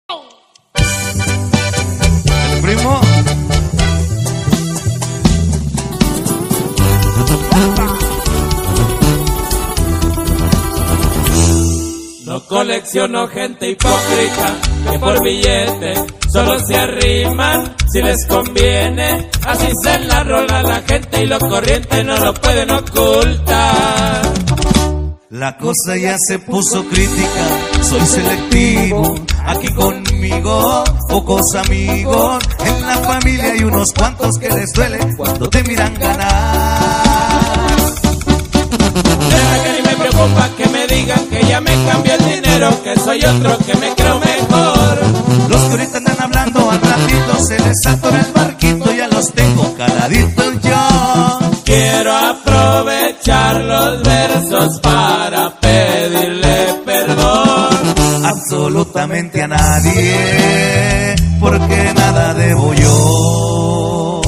Primo. No colecciono gente hipócrita que por billete solo se arriman si les conviene. Así se la rola la gente y lo corriente no lo pueden ocultar. La cosa ya se puso crítica, soy selectivo, aquí conmigo, pocos amigos. En la familia hay unos cuantos que les duele cuando te miran ganar. Deja que ni me preocupa que me digan que ya me cambió el dinero, que soy otro, que me creo mejor. Los que ahorita andan hablando al ratito se les atora el barquito, ya los tengo caladitos yo. Quiero aprovechar los versos para pedirle perdón absolutamente a nadie, porque nada debo yo.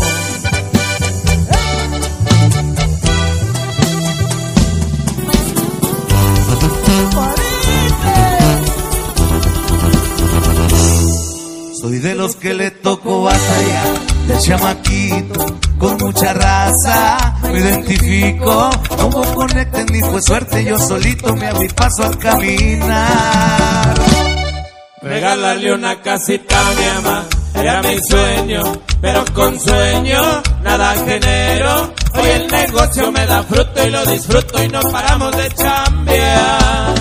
Soy de los que le tocó batallar, de chamaquito, con mucha raza, me identifico. No hubo conecten ni fue suerte, yo solito me abrí paso al caminar. Regalarle una casita a mi mamá era mi sueño, pero con sueño nada genero. Hoy el negocio me da fruto y lo disfruto y no paramos de chambear.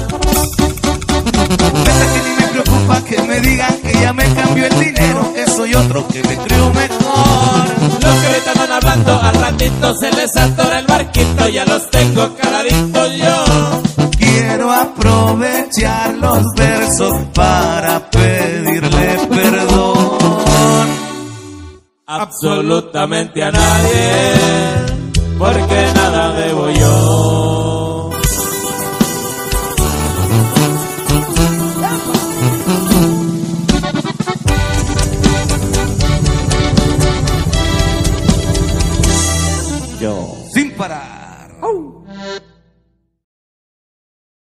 Neta que ni me preocupa que me digan que ya me cambió el dinero, que soy otro, que me creo mejor. Los que ahorita están hablando al ratito se les atora el barquito, ya los tengo caladitos yo. Quiero aprovechar los versos para pedirle perdón absolutamente a nadie, porque nada debo yo. sin parar.